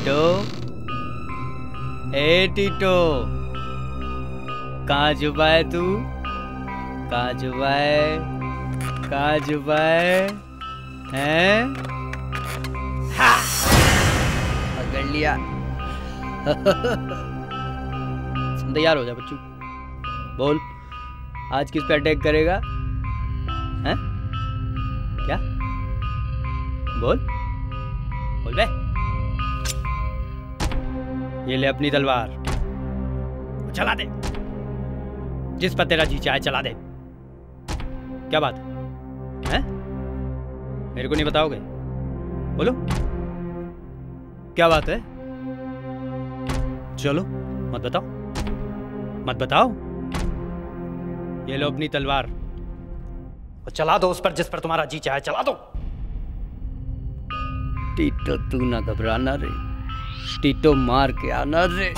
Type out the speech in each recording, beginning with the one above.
टीटो, ए टीटो, कहाँ छुपा है तू? कहाँ छुपा है? कहाँ छुपा है? पकड़ लिया। तैयार हो जा बच्चू, बोल आज किस पे अटैक करेगा? हैं? क्या? बोल बोल बे। ये ले अपनी तलवार, चला दे, जिस पर तेरा जी चाहे चला दे। क्या बात है? मेरे को नहीं बताओगे? बोलो क्या बात है? चलो मत बताओ, मत बताओ। ये लो अपनी तलवार और चला दो उस पर जिस पर तुम्हारा जी चाहे चला दो। टीटो तू ना घबराना रे, टीटो मार के आना रे।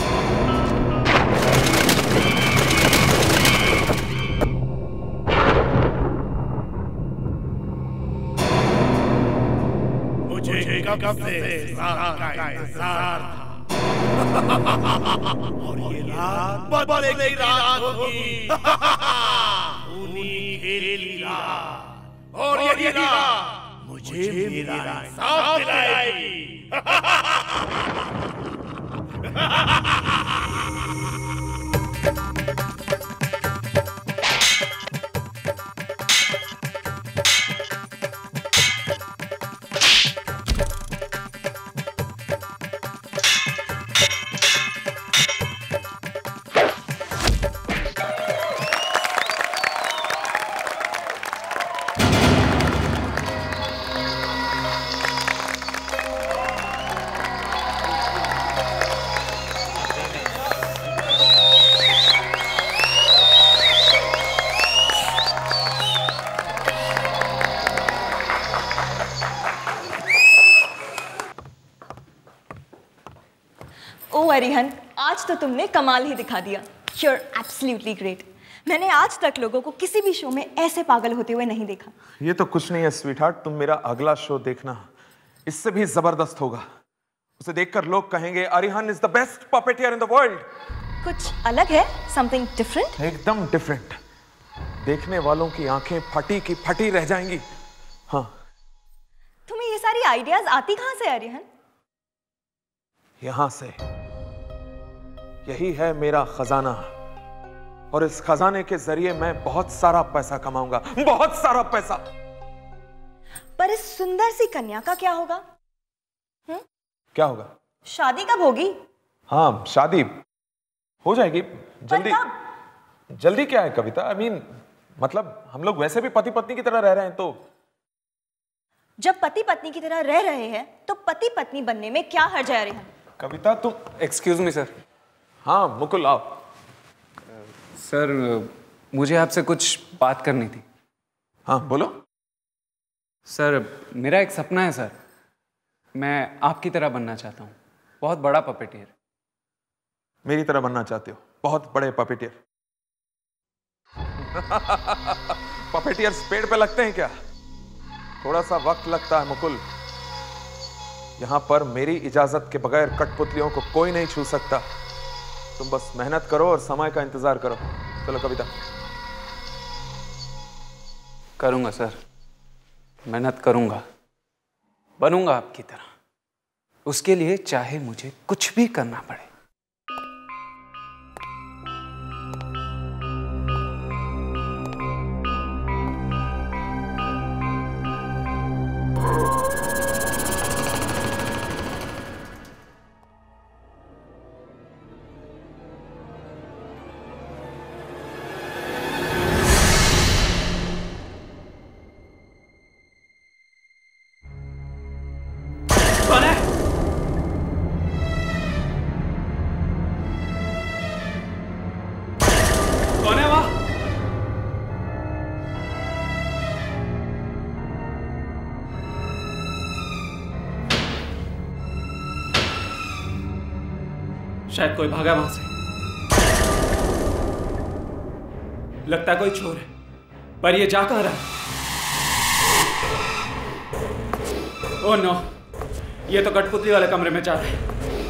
मुझे कब से रात का इंतजार था और ये रात बदलेगी रात होगी। खूनी खेली रात, और ये रात मुझे मेरा इंसाफ दिलाएगी। अरिहन, आज तो तुमने कमाल ही दिखा दिया। You're absolutely great. मैंने आज तक लोगों को किसी भी शो में ऐसे पागल होते हुए नहीं देखा। ये तो कुछ नहीं है स्वीटहार्ट, तुम मेरा अगला शो देखना, इससे भी जबरदस्त होगा। उसे देखकर लोग कहेंगे Arihan is the best puppeteer in the world. कुछ अलग है, something different? एकदम डिफरेंट। देखने वालों की आंखें फटी की फटी रह जाएंगी। हाँ, तुम्हें ये सारी आइडियाज आती कहां से अरिहन? यहां से। यही है मेरा खजाना, और इस खजाने के जरिए मैं बहुत सारा पैसा कमाऊंगा, बहुत सारा पैसा। पर इस सुंदर सी कन्या का क्या होगा? क्या होगा? शादी कब होगी? हाँ, शादी हो जाएगी जल्दी। जल्दी क्या है कविता? आई मीन मतलब हम लोग वैसे भी पति पत्नी की तरह रह रहे हैं, तो जब पति पत्नी की तरह रह रहे हैं तो पति पत्नी बनने में क्या हर्ज है अरिहन? कविता तुम। Excuse me sir. हाँ मुकुल आओ। सर मुझे आपसे कुछ बात करनी थी। हाँ बोलो। सर मेरा एक सपना है सर, मैं आपकी तरह बनना चाहता हूँ, बहुत बड़ा पपेटियर। मेरी तरह बनना चाहते हो? बहुत बड़े पपेटियर? पपेटियर्स पेड़ पे लगते हैं क्या? थोड़ा सा वक्त लगता है मुकुल। यहां पर मेरी इजाजत के बगैर कठपुतलियों को कोई नहीं छू सकता। तुम बस मेहनत करो और समय का इंतजार करो। चलो कविता। करूंगा सर, मेहनत करूंगा, बनूंगा आपकी तरह। उसके लिए चाहे मुझे कुछ भी करना पड़े। शायद कोई भागा वहां से, लगता है कोई चोर है, पर ये जा कहां रहा है? ओह नो, ये तो कठपुतली वाले कमरे में जा रहा है।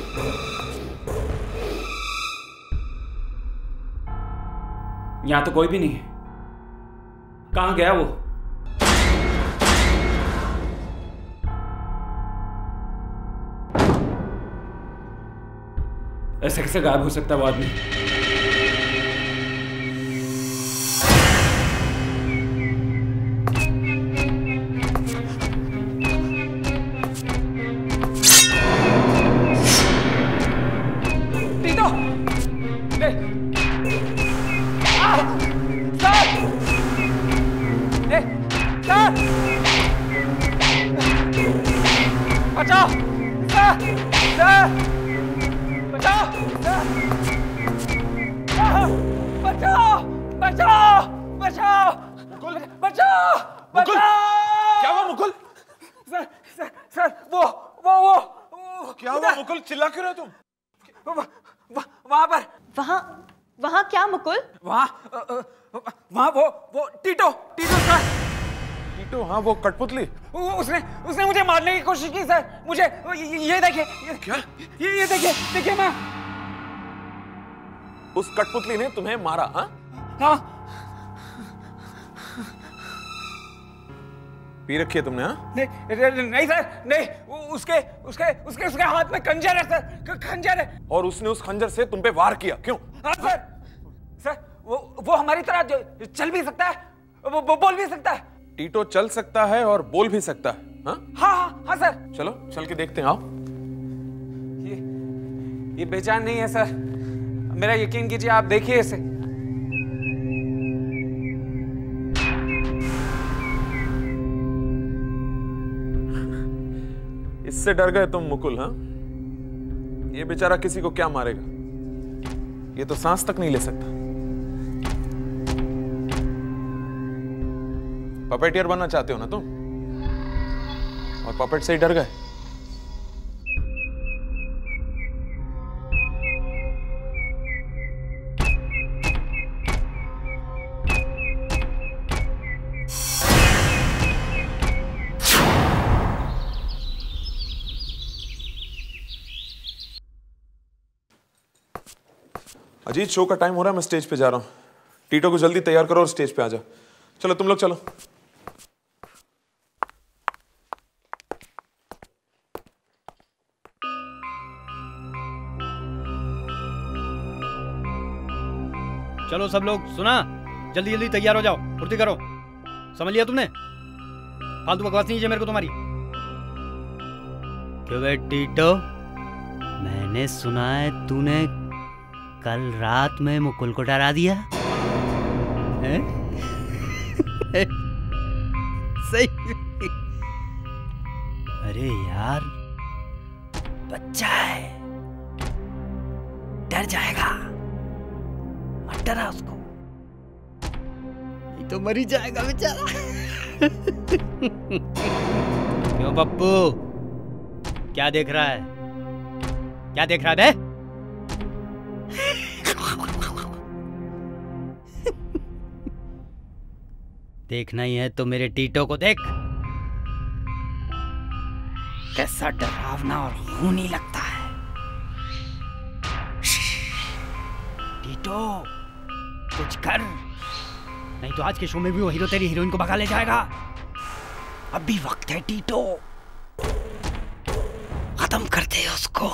यहाँ तो कोई भी नहीं है। कहाँ गया वो? ऐसे कैसे गायब हो सकता है वो आदमी? टीटो! ले! सर! ले! सर! बचाओ! सर! सर! बचाओ! बचाओ! बचाओ! बचाओ! मुकुल! बचाओ! मुकुल! बचाओ! क्या हुआ मुकुल? सर वो क्या हुआ मुकुल? चिल्ला क्यों रहे हो तुम? वहां पर वहाँ क्या मुकुल? वहां वो टीटो सर। टीटो? हाँ, वो कठपुतली। उसने मुझे मारने की कोशिश की सर। मुझे ये देखिए। क्या? ये देखिए मैं। उस कठपुतली ने तुम्हें मारा? हाँ। पी रखी है तुमने? हाँ, नहीं सर, नहीं। उसके हाथ में खंजर है सर, खंजर है। और उसने उस खंजर से तुम पे वार किया, क्यों? हाँ सर, वो हमारी तरह चल भी सकता है, वो बोल भी सकता है। टीटो चल सकता है और बोल भी सकता है? हाँ सर। चलो चल के देखते हैं, आओ। ये बेजान नहीं है सर, मेरा यकीन कीजिए, आप देखिए इसे। इससे डर गए तुम मुकुल? हाँ, ये बेचारा किसी को क्या मारेगा? ये तो सांस तक नहीं ले सकता। पपेटियर बनना चाहते हो ना तुम? और पपेट से ही डर गए? अजीत, शो का टाइम हो रहा है, मैं स्टेज पे जा रहा हूं। टीटो को जल्दी तैयार करो और स्टेज पे आ जाओ। चलो तुम लोग चलो। चलो सब लोग, सुना? जल्दी जल्दी तैयार हो जाओ, फुर्ती करो। समझ लिया तुमने? फालतू बकवास नहीं है मेरे को तुम्हारी। क्यों बे टीटो, मैंने सुना है तूने कल रात में मुकुल को डरा दिया है? सही? अरे यार, बच्चा है, डर जाएगा, मत डरा उसको, नहीं तो मर ही जाएगा बेचारा। क्यों पप्पू, क्या देख रहा है? क्या देख रहा है बे? देखना ही है तो मेरे टीटो को देख, कैसा डरावना और खूनी लगता है। टीटो, कुछ कर, नहीं तो आज के शो में भी वो हीरो तेरी हीरोइन को भगा ले जाएगा। अब भी वक्त है टीटो, खत्म कर दे उसको,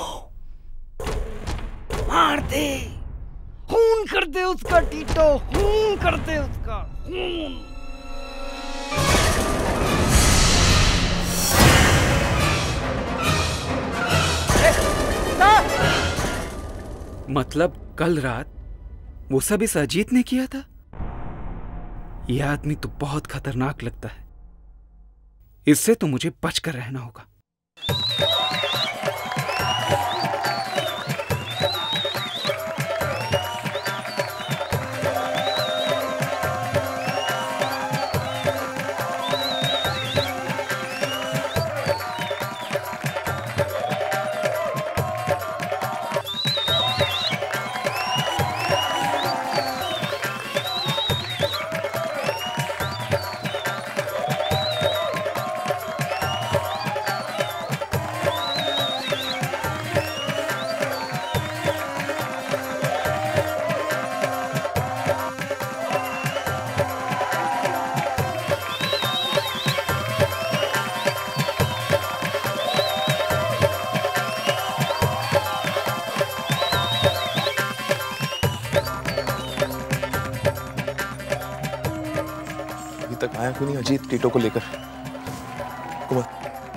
मार दे, खून कर दे उसका टीटो, खून कर दे उसका खून। मतलब कल रात वो सब इस अजीत ने किया था? यह आदमी तो बहुत खतरनाक लगता है, इससे तो मुझे बचकर रहना होगा। तक आया क्यों नहीं अजीत टीटो को लेकर? कुमार,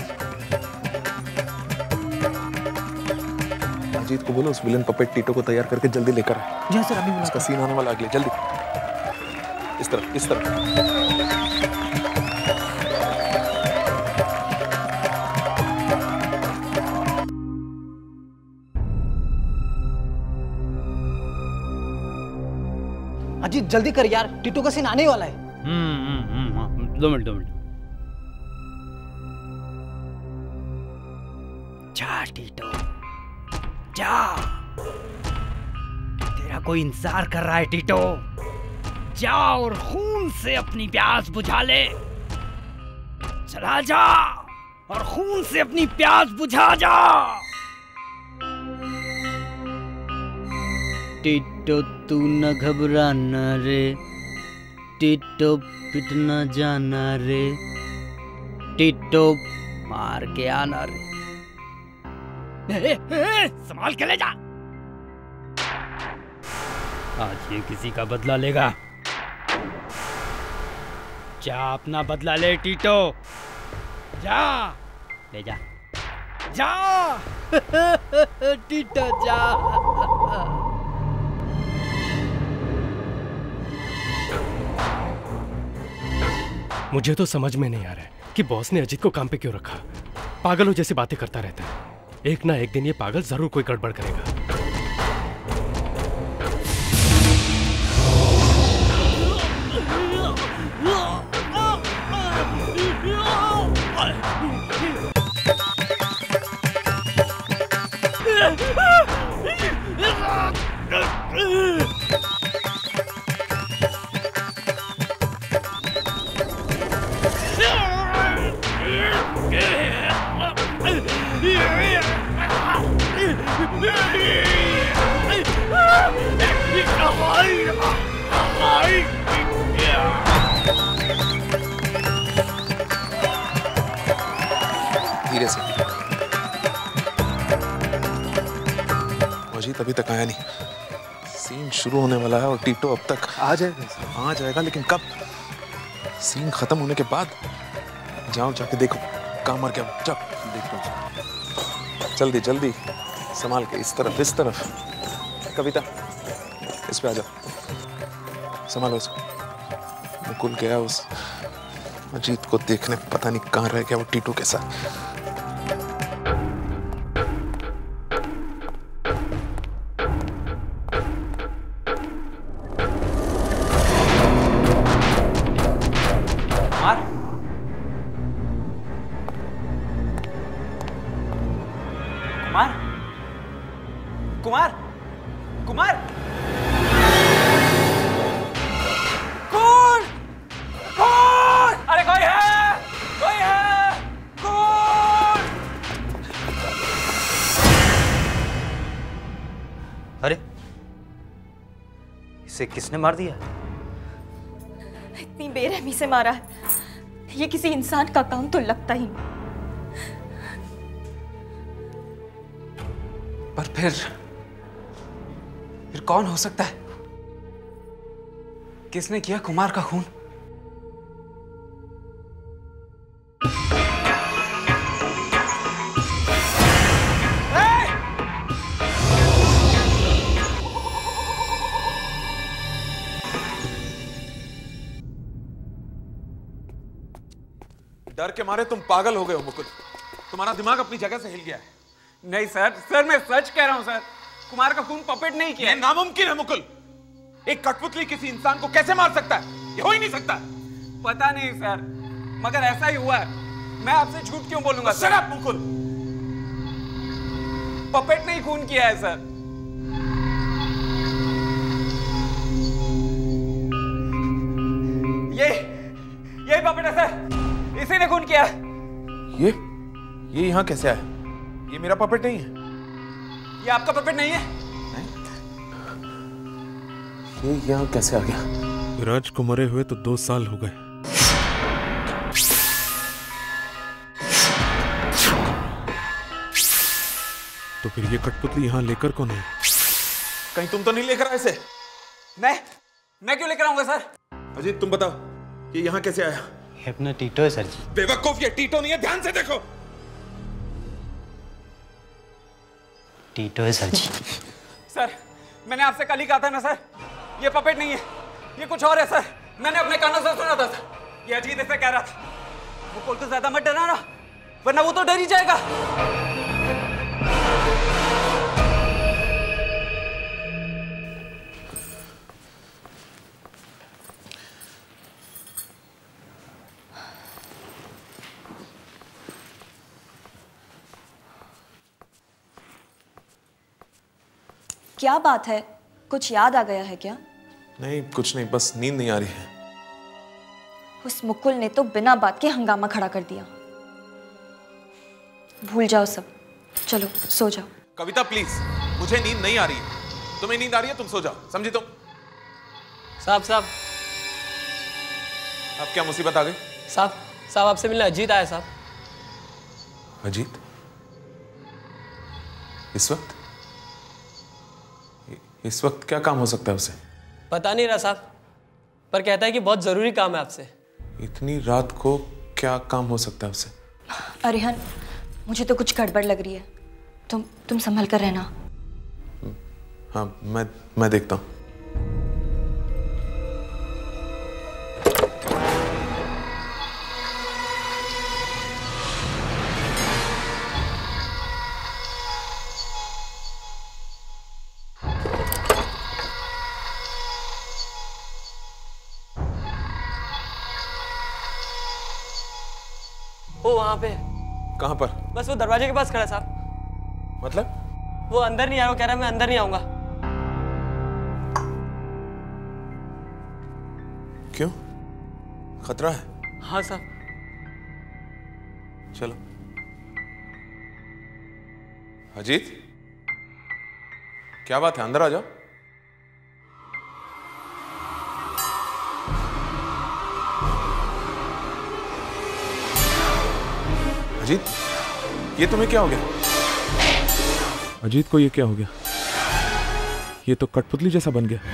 अजीत को बोलो उस विलन पपेट टीटो को तैयार करके जल्दी लेकर आए। जी सर, अभी उसका सीन आने वाला, अगले जल्दी। इस तरफ, इस तरफ। अजीत जल्दी कर यार, टीटू का सीन आने वाला है। 2 मिनट 2 मिनट। जा टीटो जा, तेरा कोई इंतजार कर रहा है टीटो। जा और खून से अपनी प्यास बुझा ले। चला जा और खून से अपनी प्यास बुझा जा। टीटो तू न घबराना रे, टीटो पिट न जाना रे, टीटो मार के आना रे। संभाल के ले जा। आज ये किसी का बदला लेगा। जा अपना बदला ले टीटो, जा ले जा जा। टीटो जा। मुझे तो समझ में नहीं आ रहा है कि बॉस ने अजीत को काम पे क्यों रखा। पागलों जैसी बातें करता रहता है। एक ना एक दिन ये पागल जरूर कोई गड़बड़ करेगा। धीरे से। अजीत अभी तक आया नहीं। सीन शुरू होने वाला है और टीटो अब तक आ जाएगा, लेकिन कब? सीन खत्म होने के बाद। जाओ जाके देखो कहाँ मर गया। जाओ देख लो, जल्दी जल्दी संभाल के। इस तरफ, इस तरफ। कविता इस पे आ जाओ, संभालो उसको। मुकुल गया उस अजीत को देखने, पता नहीं कहाँ रह गया वो टीटू के साथ। कुमार, कुमार, कौन? कौन? अरे कोई है, कोई है, कौन? अरे इसे किसने मार दिया? इतनी बेरहमी से मारा है, ये किसी इंसान का काम तो लगता ही नहीं। पर फिर कौन हो सकता है? किसने किया कुमार का खून? डर के मारे तुम पागल हो गए हो मुकुल। तुम्हारा दिमाग अपनी जगह से हिल गया है। नहीं सर, मैं सच कह रहा हूं सर। कुमार का खून पपेट नहीं किया। ये नामुमकिन है मुकुल। एक कठपुतली किसी इंसान को कैसे मार सकता है? ये हो ही नहीं सकता। पता नहीं सर, मगर ऐसा ही हुआ है। मैं आपसे झूठ क्यों बोलूंगा sir? Shut up Mukul. Puppet ने ही खून किया है सर। ये पपेट है सर, इसी ने खून किया। ये यहाँ कैसे आया? ये मेरा पपेट नहीं है। ये आपका पपेट नहीं है? ये यहाँ कैसे आ गया? विराज को मरे हुए तो 2 साल हो गए। तो फिर ये कठपुतली यहाँ लेकर कौन है? कहीं तुम तो नहीं लेकर आए इसे? मैं क्यों लेकर आऊंगा सर? अजीत तुम बताओ, ये यहाँ कैसे आया? ये अपना टीटो है सर जी। बेवकूफ, ये टीटो नहीं है, ध्यान से देखो। टीटो है सर जी। सर मैंने आपसे कल ही कहा था ना सर, ये पपेट नहीं है, ये कुछ और है सर। मैंने अपने कानों से सुना था सर। ये अजीत ऐसे कह रहा था। वो को ज्यादा मत डराना, वरना वो तो डर ही जाएगा। क्या बात है, कुछ याद आ गया है क्या? नहीं कुछ नहीं, बस नींद नहीं आ रही है। उस मुकुल ने तो बिना बात के हंगामा खड़ा कर दिया। भूल जाओ सब, चलो सो जाओ। कविता प्लीज, मुझे नींद नहीं आ रही है। तुम्हें नींद आ रही है, तुम सो जाओ, समझी तुम? साहब अब क्या मुसीबत आ गई? साहब आपसे मिलने अजीत आया साहब। अजीत? इस वक्त क्या काम हो सकता है उसे? पता नहीं रहा साहब, पर कहता है कि बहुत जरूरी काम है आपसे। इतनी रात को क्या काम हो सकता है उसे? अरिहन, मुझे तो कुछ गड़बड़ लग रही है। तुम संभल कर रहना। हाँ मैं देखता हूँ। वो वहां पे। कहां पर? बस वो दरवाजे के पास खड़ा है साहब। मतलब? वो अंदर नहीं आया, वो कह रहा है मैं अंदर नहीं आऊंगा। क्यों? खतरा है? हाँ साहब। चलो। अजीत, क्या बात है, अंदर आ जाओ। अजीत, ये तुम्हें क्या हो गया? अजीत को ये क्या हो गया? ये तो कठपुतली जैसा बन गया।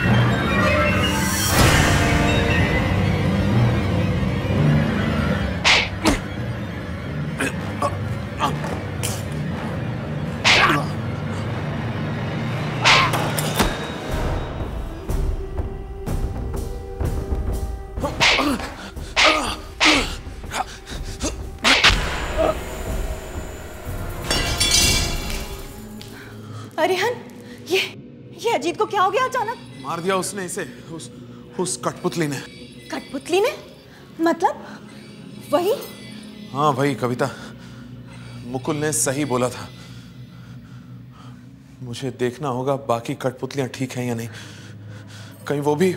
अरिहन, ये अजीत को क्या हो गया अचानक? मार दिया उसने इसे, उस कठपुतली ने। कठपुतली ने? मतलब वही? हाँ वही कविता, मुकुल ने सही बोला था। मुझे देखना होगा बाकी कठपुतलियां ठीक हैं या नहीं, कहीं वो भी।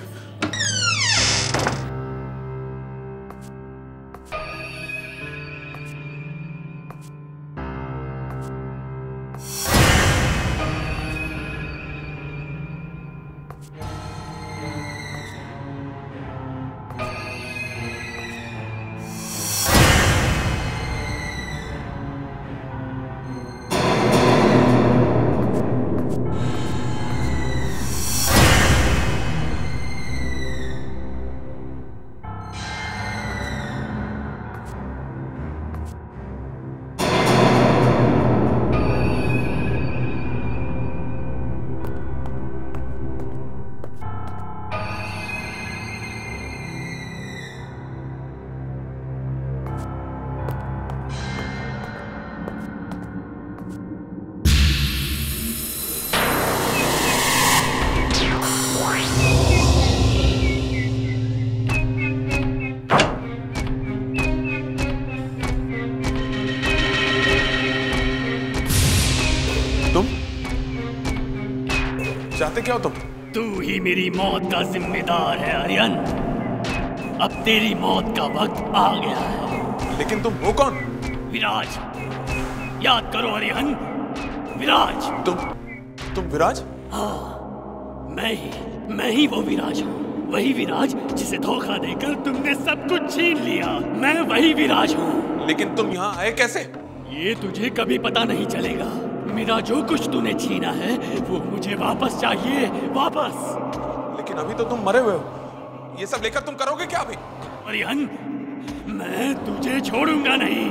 चाहते क्या हो तुम? तू ही मेरी मौत का जिम्मेदार है अरिहन। अब तेरी मौत का वक्त आ गया है। लेकिन तुम हो कौन? विराज, याद करो अरिहन, विराज। तुम विराज? हाँ, मैं ही वो विराज हूँ। वही विराज जिसे धोखा देकर तुमने सब कुछ छीन लिया। मैं वही विराज हूँ। लेकिन तुम यहाँ आए कैसे? ये तुझे कभी पता नहीं चलेगा। मेरा जो कुछ तूने छीना है वो मुझे वापस चाहिए, वापस। लेकिन अभी तो तुम मरे हुए हो, ये सब लेकर तुम करोगे क्या अभी? अरिहन, मैं तुझे छोड़ूंगा नहीं।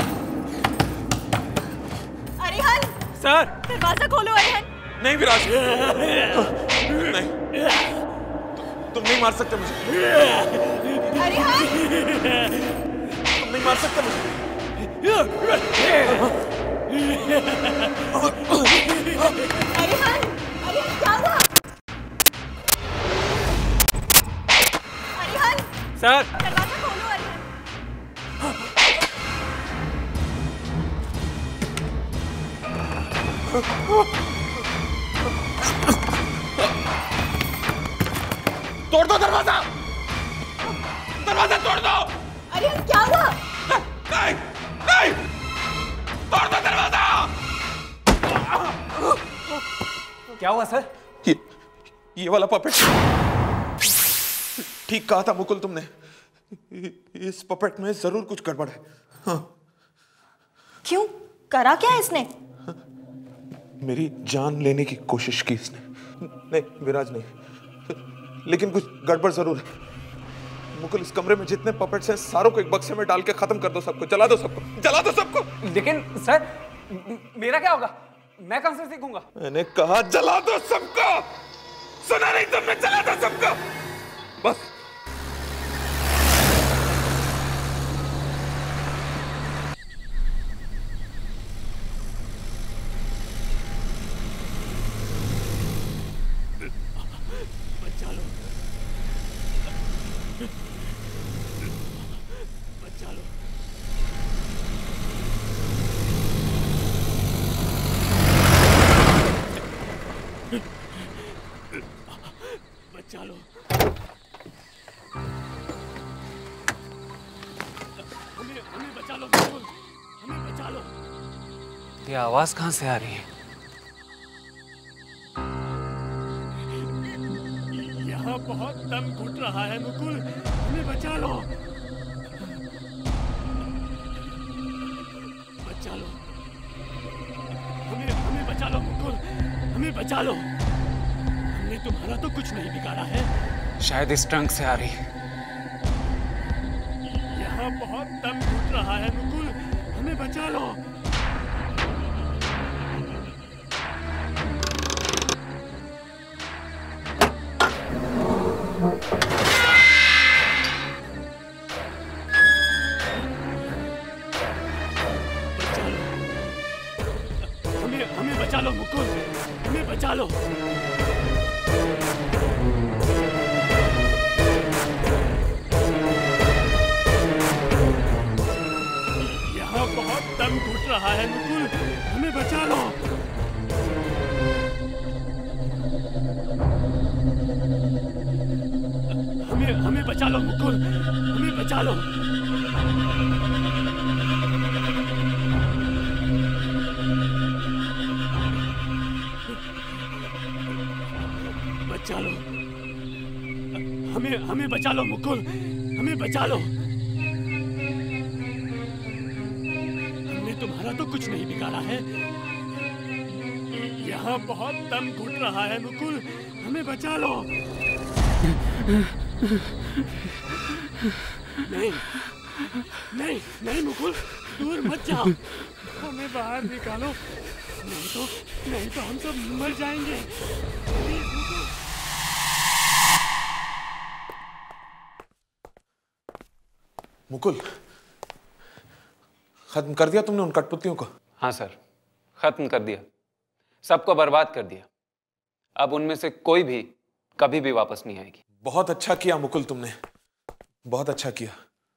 अरिहन! सर! दरवाजा खोलो अरिहन! नहीं विराज, नहीं, तुम नहीं मार सकते मुझे। अरिहन! तुम नहीं मार सकते मुझे। अरिहन! अरिहन क्या हुआ? अरिहन! सर! दरवाजा खोलो अरिहन! तोड़ दो दरवाजा! दरवाजा तोड़ दो! अरिहन क्या हुआ? नहीं, नहीं! तोड़ दो दरवाजा! क्या हुआ सर? ये वाला पपेट। ठीक कहा था मुकुल तुमने। इस पपेट में जरूर कुछ गड़बड़ है। हाँ। क्यों? करा क्या इसने? मेरी जान लेने की कोशिश की इसने। नहीं विराज, नहीं, लेकिन कुछ गड़बड़ जरूर है। मुकुल, इस कमरे में जितने पपेट्स हैं सारों को एक बक्से में डाल के खत्म कर दो सबको, जला दो सबको, जला दो सबको। लेकिन सर, मेरा क्या होगा? मैं कहां से सीखूंगा? मैंने कहा जला दो सबको। सुना नहीं तुमने? जला दो सबको बस। बचा लो, बचा लो। बचा लो, हमें बचा लो, बिल्कुल हमें बचा लो। ये आवाज कहां से आ रही है? यहाँ बहुत दम घुट रहा है मुकुल, हमें बचा लो, बचा लो, हमें बचा लो मुकुल, हमें बचा लो। हमने तुम्हारा तो कुछ नहीं बिगाड़ा है। शायद इस ट्रंक से आ रही है। यहाँ बहुत दम घुट रहा है मुकुल, हमें बचा लो। हमें बचा लो मुकुल, हमें बचा लो। यहाँ बहुत दम घुट रहा है मुकुल, हमें बचा लो। हमें बचा लो मुकुल, हमें बचा लो। बचा लो, हमें बचा लो मुकुल, हमें बचा लो। हमने तुम्हारा तो कुछ नहीं बिगाड़ा है। यहाँ बहुत दम घुट रहा है मुकुल, हमें बचा लो। नहीं, नहीं, नहीं मुकुल, दूर मत जाओ, हमें बाहर निकालो, नहीं तो हम सब मर जाएंगे। प्लीज मुकुल। मुकुल, खत्म कर दिया तुमने उन कठपुतलियों को? हाँ सर, खत्म कर दिया, सबको बर्बाद कर दिया। अब उनमें से कोई भी कभी भी वापस नहीं आएगी। बहुत अच्छा किया मुकुल तुमने, बहुत अच्छा किया।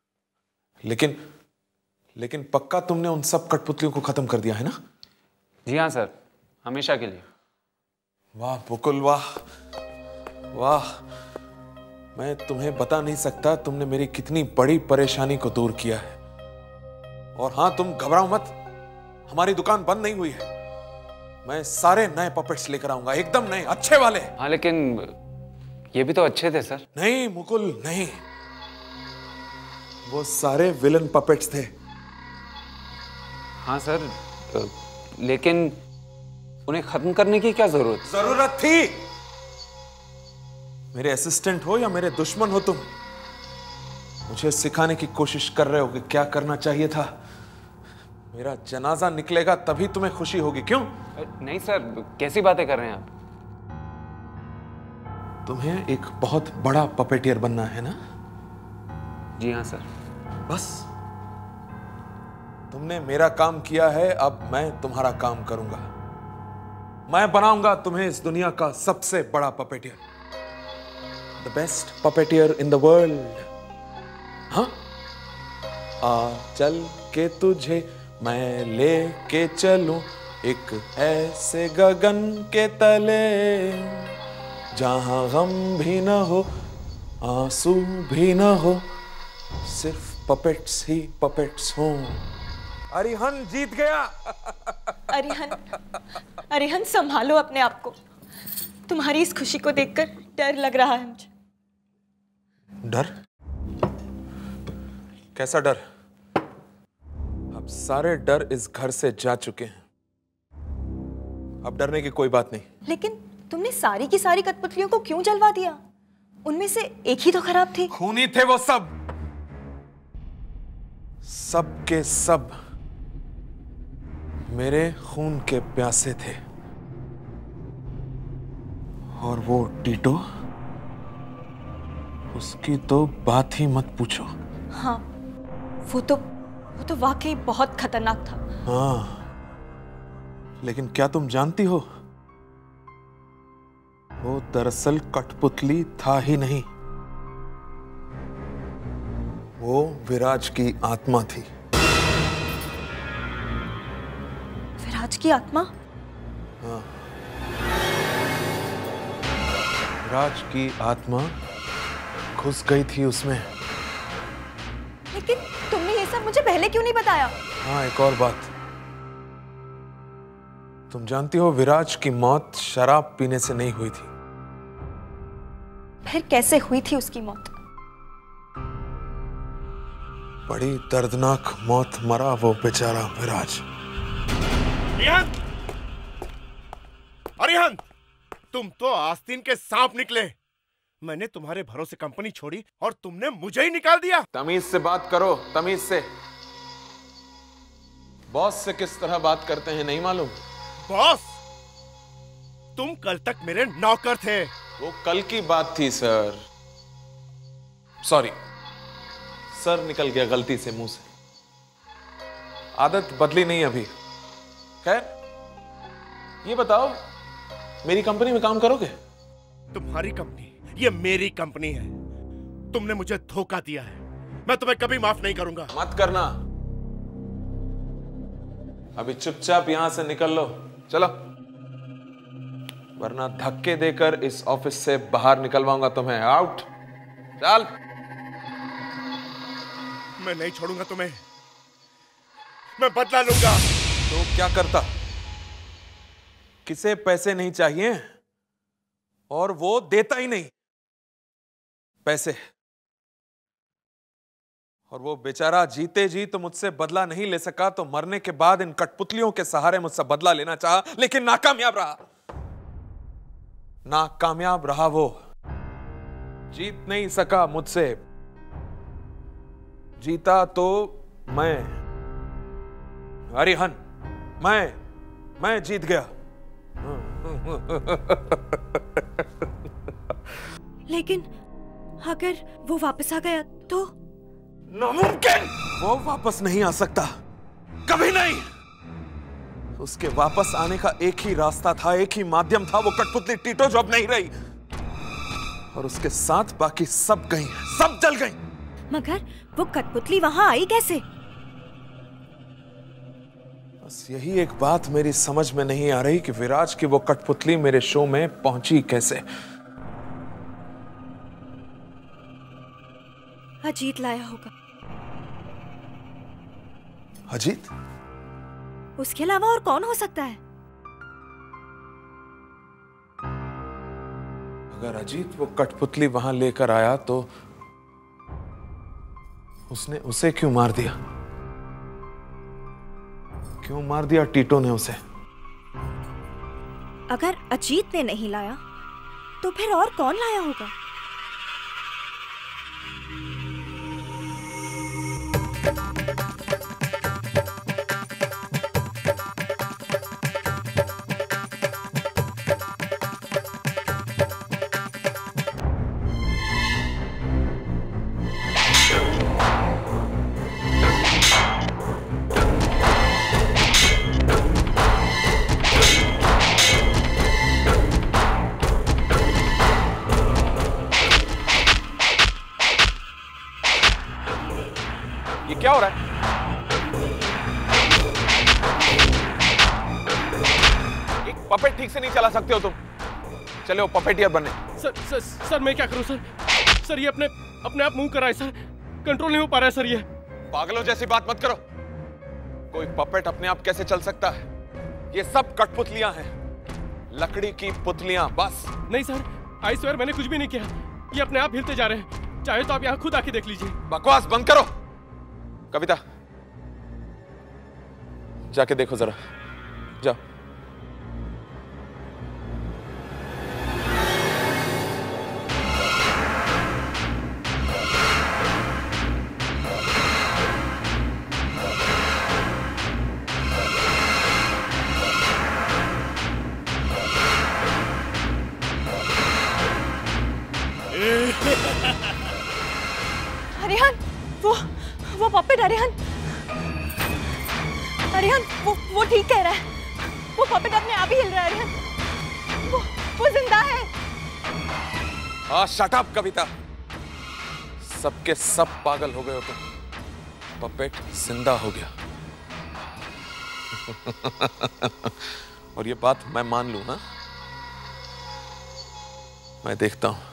लेकिन पक्का तुमने उन सब कठपुतलियों को खत्म कर दिया है ना? जी हाँ सर, हमेशा के लिए। वाह मुकुल, वाह वाह। मैं तुम्हें बता नहीं सकता तुमने मेरी कितनी बड़ी परेशानी को दूर किया है। और हाँ, तुम घबराओ मत, हमारी दुकान बंद नहीं हुई है। मैं सारे नए पपेट्स लेकर आऊंगा, एकदम नए, अच्छे वाले। हाँ, लेकिन ये भी तो अच्छे थे सर। नहीं मुकुल, नहीं, वो सारे विलन पपेट्स थे। हाँ सर, लेकिन उन्हें खत्म करने की क्या जरूरत थी? मेरे असिस्टेंट हो या मेरे दुश्मन हो तुम, मुझे सिखाने की कोशिश कर रहे हो कि क्या करना चाहिए था। मेरा जनाजा निकलेगा तभी तुम्हें खुशी होगी, क्यों? नहीं सर, कैसी बातें कर रहे हैं आप? तुम्हें एक बहुत बड़ा पपेटियर बनना है ना? जी हाँ सर। बस तुमने मेरा काम किया है, अब मैं तुम्हारा काम करूंगा। मैं बनाऊंगा तुम्हें इस दुनिया का सबसे बड़ा puppeteer, the best puppeteer in the world. हाँ, आ चल के तुझे मैं लेके चलूं एक ऐसे गगन के तले, जहां गम भी न हो आंसू भी न हो, सिर्फ पपेट्स ही पपेट्स हों। अरिहन जीत गया। अरिहन संभालो अपने आप को। तुम्हारी इस खुशी को देखकर डर लग रहा है मुझे। डर? कैसा डर? अब सारे डर इस घर से जा चुके हैं, अब डरने की कोई बात नहीं। लेकिन तुमने सारी की सारी कठपुतलियों को क्यों जलवा दिया? उनमें से एक ही तो खराब थी। खूनी थे वो सब, सब के सब मेरे खून के प्यासे थे। और वो टीटो, उसकी तो बात ही मत पूछो। हाँ, वो तो वाकई बहुत खतरनाक था। हाँ, लेकिन क्या तुम जानती हो, वो दरअसल कठपुतली था ही नहीं, वो विराज की आत्मा थी। विराज की आत्मा? हाँ, विराज की आत्मा घुस गई थी उसमें। लेकिन तुमने ये सब मुझे पहले क्यों नहीं बताया? हाँ, एक और बात, तुम जानती हो विराज की मौत शराब पीने से नहीं हुई थी। फिर कैसे हुई थी उसकी मौत? बड़ी दर्दनाक मौत मरा वो बेचारा विराज। अरिहन, तुम तो आस्तीन के सांप निकले। मैंने तुम्हारे भरोसे कंपनी छोड़ी और तुमने मुझे ही निकाल दिया। तमीज से बात करो, तमीज से। बॉस से किस तरह बात करते हैं नहीं मालूम? बॉस, तुम कल तक मेरे नौकर थे। वो कल की बात थी सर, सॉरी सर, निकल गया गलती से मुंह से, आदत बदली नहीं अभी। खैर, ये बताओ, मेरी कंपनी में काम करोगे? तुम्हारी कंपनी? ये मेरी कंपनी है। तुमने मुझे धोखा दिया है, मैं तुम्हें कभी माफ नहीं करूंगा। मत करना, अभी चुपचाप यहां से निकल लो, चलो, वरना धक्के देकर इस ऑफिस से बाहर निकलवाऊंगा तुम्हें। आउट, चल। मैं नहीं छोड़ूंगा तुम्हें, मैं बदला लूंगा। तो क्या करता? किसे पैसे नहीं चाहिए और वो देता ही नहीं पैसे, और वो बेचारा जीते जी तो मुझसे बदला नहीं ले सका, तो मरने के बाद इन कठपुतलियों के सहारे मुझसे बदला लेना चाहा, लेकिन नाकामयाब रहा। नाकामयाब रहा वो, जीत नहीं सका मुझसे। जीता तो मैं, अरिहन, मैं जीत गया। लेकिन अगर वो वापस आ गया तो? नामुमकिन, वो वापस नहीं आ सकता, कभी नहीं। उसके वापस आने का एक ही रास्ता था, एक ही माध्यम था, वो कठपुतली टीटो जो अब नहीं रही, और उसके साथ बाकी सब गई, सब जल गई। मगर वो कठपुतली वहां आई कैसे? बस यही एक बात मेरी समझ में नहीं आ रही कि विराज की वो कठपुतली मेरे शो में पहुंची कैसे। अजीत लाया होगा। अजीत? उसके अलावा और कौन हो सकता है? अगर अजीत वो कठपुतली वहां लेकर आया तो उसने उसे क्यों मार दिया? क्यों मार दिया टीटो ने उसे? अगर अजीत ने नहीं लाया तो फिर और कौन लाया होगा? क्या हो रहा है? एक पपेट ठीक से नहीं चला सकते हो तुम? चले हो पपेटियर बनने। सर मैं क्या करूं सर? सर ये अपने आप मूव कर रहा है सर, कंट्रोल नहीं हो पा रहा है सर ये। पागलों जैसी बात मत करो। कोई पपेट अपने आप कैसे चल सकता है? ये सब कठपुतलियां हैं, लकड़ी की पुतलियां बस। नहीं सर, आई स्वेयर मैंने कुछ भी नहीं किया, ये अपने आप हिलते जा रहे हैं। चाहे तो आप यहाँ खुद आके देख लीजिए। बकवास बंद करो। कविता जाके देखो जरा, जाओ। अरिहन, वो पपेट अरिहन वो ठीक कह रहा है। वो पपेट अपने आप ही हिल रहा है अरिहन। वो जिंदा है। शट अप कविता, सबके सब पागल हो गए हो तुम। पपेट जिंदा हो गया। और ये बात मैं मान लूं ना? मैं देखता हूं।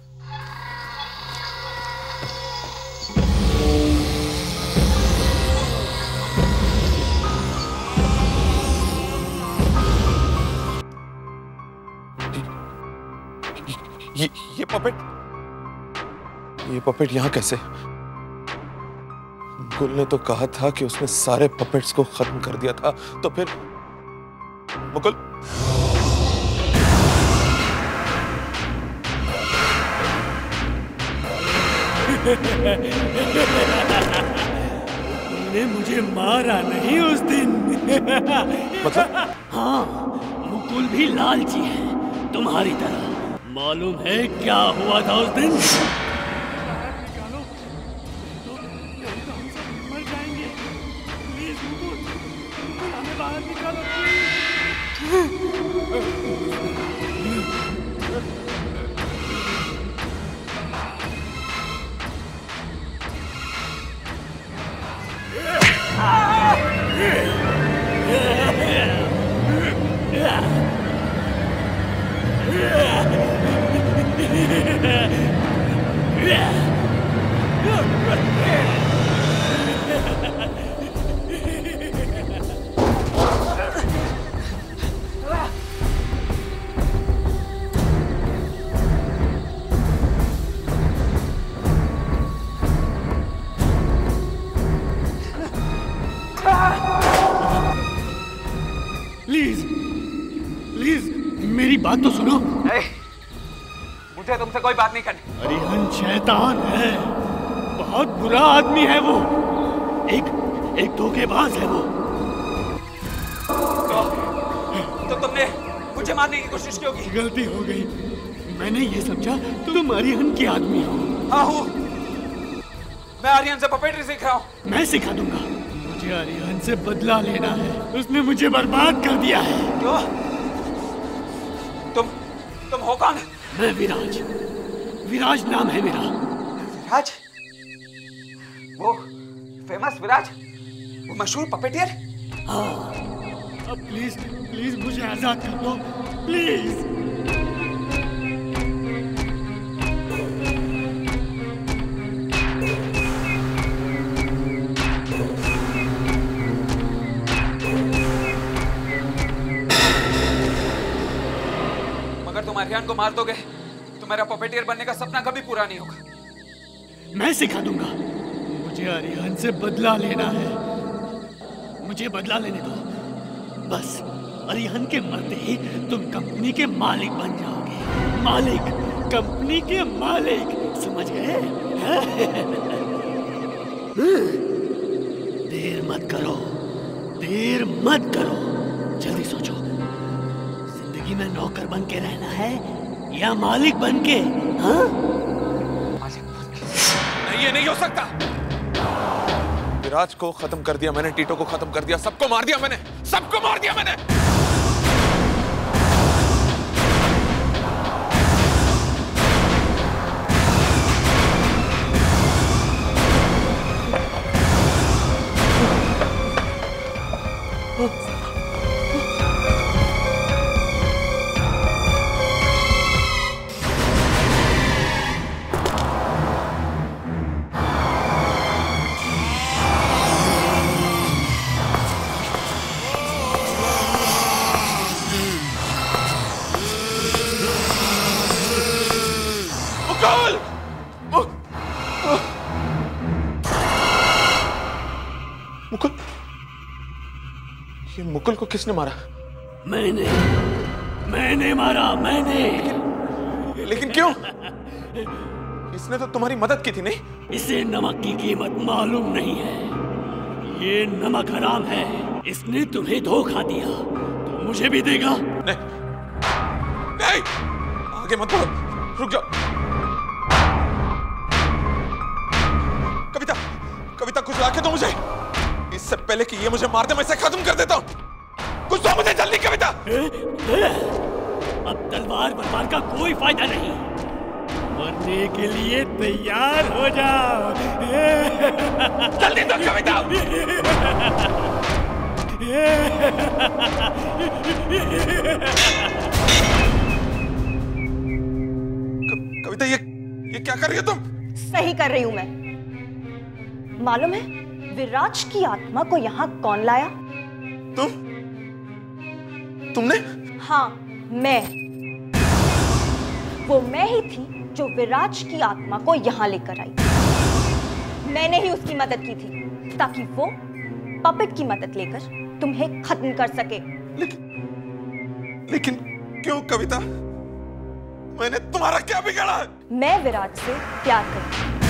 ये पपेट यहां कैसे? गुल ने तो कहा था कि उसने सारे पपेट्स को खत्म कर दिया था, तो फिर मुकुल तुमने मुझे मारा नहीं उस दिन। मतलब? हाँ, मुकुल भी लालची है तुम्हारी तरह। मालूम है क्या हुआ था उस दिन? निकालो, नहीं तो हम सब मर जाएंगे। प्लीज मुकुल, हमें बाहर निकालो। प्लीज मेरी बात तो सुनो। मुझे तुमसे कोई बात नहीं करनी। अरिहन शैतान है, बहुत बुरा आदमी है वो। एक धोखेबाज है वो। तो तुमने मुझे मारने की कोशिश क्यों की? गलती हो गई, मैंने ये समझा तुम अरिहन के आदमी हो। हाँ हूँ, मैं अरिहन से पपेटरी सीख रहा हूँ। मैं सिखा दूंगा। मुझे अरिहन से बदला लेना है, उसने मुझे बर्बाद कर दिया है। क्यों? तुम हो कौन? मैं विराज नाम है मेरा। विराज? वो फेमस विराज, वो मशहूर पपेटियर? हाँ, अब प्लीज मुझे आजाद कर दो, प्लीज। तुम अरिहन को मार दोगे तो मेरा पपेटियर बनने का सपना कभी पूरा नहीं होगा। मैं सिखा दूंगा। मुझे अरिहन से बदला लेना है, मुझे बदला लेने दो बस। अरिहन के मरते ही तुम कंपनी के मालिक बन जाओगे। मालिक, कंपनी के मालिक, समझ गए? देर मत करो, जल्दी सोचो। में नौकर बन के रहना है या मालिक बन के? हाँ? मालिक बन के? नहीं, ये नहीं हो सकता। विराज को खत्म कर दिया मैंने, टीटो को खत्म कर दिया, सबको मार दिया मैंने। मुकुल! मुकुल? ये मुकुल को किसने मारा? मैंने मारा, मैंने। लेकिन क्यों? इसने तो तुम्हारी मदद की थी, नहीं? इसे नमक की कीमत मालूम नहीं है। ये नमक हराम है। इसने तुम्हें धोखा दिया तो मुझे भी देगा। नहीं, आगे मत बढ़ो, रुक जाओ। कविता कुछ लाके दो मुझे, इससे पहले कि ये मुझे मार दे मैं इसे खत्म कर देता हूँ। कुछ दो मुझे जल्दी कविता। अब तलवार बलवार का कोई फायदा नहीं, मरने के लिए तैयार हो जाओ। जल्दी दो कविता। कविता ये क्या कर रही हो तुम? सही कर रही हूं मैं। मालूम है विराज की आत्मा को यहाँ कौन लाया? तुमने? हाँ, मैं। वो मैं ही थी जो विराज की आत्मा को यहाँ लेकर आई। मैंने ही उसकी मदद की थी ताकि वो पपेट की मदद लेकर तुम्हें खत्म कर सके। लेकिन क्यों कविता? मैंने तुम्हारा क्या बिगाड़ा है? मैं विराज से प्यार करती हूँ।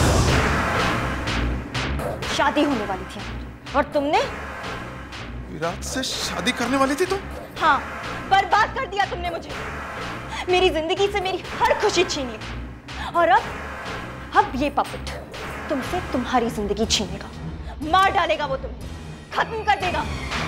शादी होने वाली थी और तुमने? विराज से शादी करने वाली थी तुम? हाँ, बर्बाद कर दिया तुमने मुझे। मेरी जिंदगी से मेरी हर खुशी छीन ली और अब ये पपेट तुमसे तुम्हारी जिंदगी छीनेगा, मार डालेगा वो तुम्हें, खत्म कर देगा।